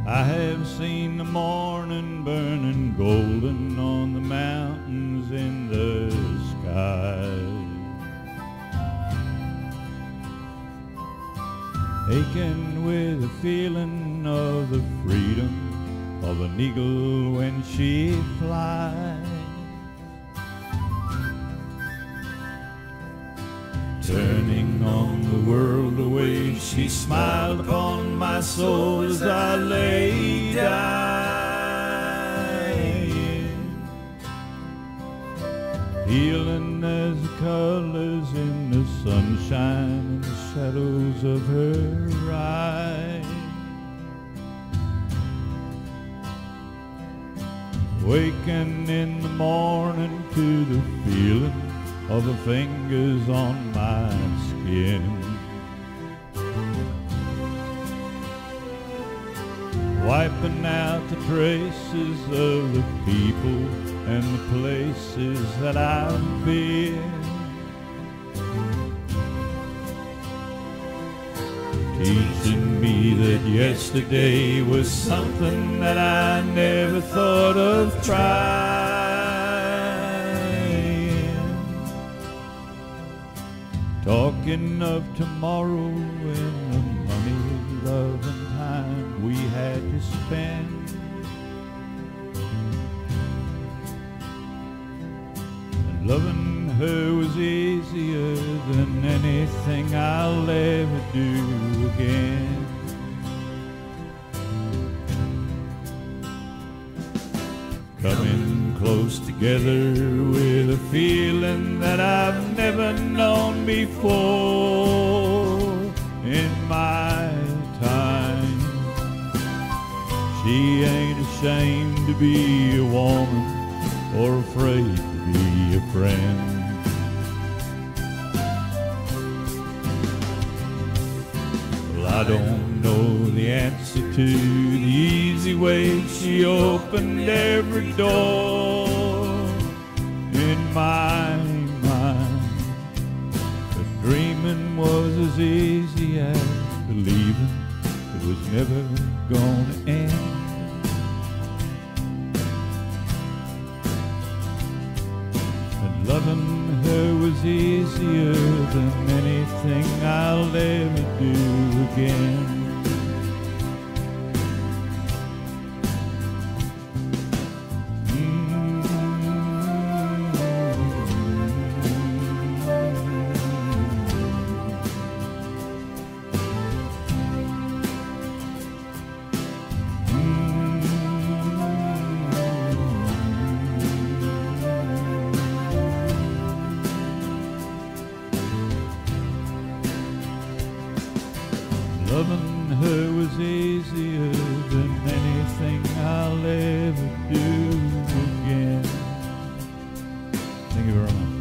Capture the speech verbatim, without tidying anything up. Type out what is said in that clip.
I have seen the morning burning golden on the mountains in the sky, aching with a feeling of the freedom of an eagle when she flies. Turning on the world away, she smiled upon my soul as I lay dying, healing as the colors in the sunshine and the shadows of her eyes. Waking in the morning to the feeling of her fingers on my skin, wiping out the traces of the people and the places that I've been, teaching me that yesterday was something that I never thought of trying. Talking of tomorrow and the money, love and time we had to spend, and loving her was easier than anything I'll ever do again. Coming close together with a feeling that I've never known before in my time. She ain't ashamed to be a woman or afraid to be a friend. Well, I don't know the answer to the easy way she opened every door in my mind, but dreaming was as easy as believing it was never gonna end. And loving her was easier than anything I'll ever do again. Loving her was easier than anything I'll ever do again. Thank you very much.